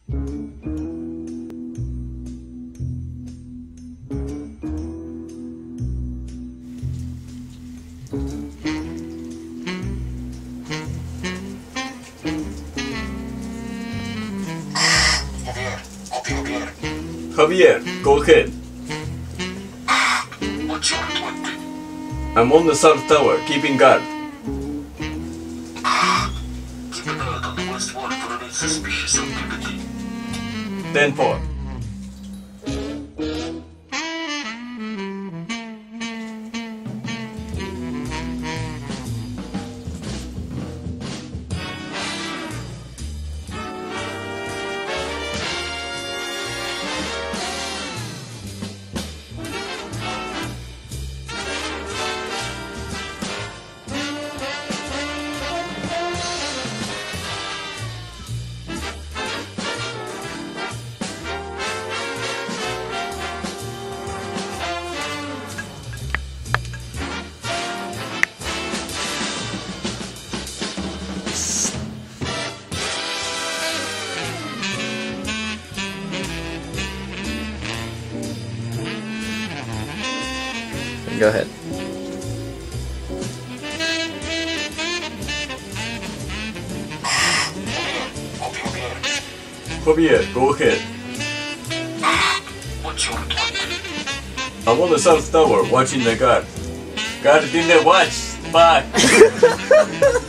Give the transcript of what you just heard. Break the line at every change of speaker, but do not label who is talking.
Javier, go ahead.
What's your 20?
I'm on the south tower, keeping guard.
Keep an eye on the west wall for any suspicious activity.
10-4.
Go ahead.
Javier, go ahead.
What's your 20?
I'm on the south tower, watching the guard. Guard didn't watch. Bye.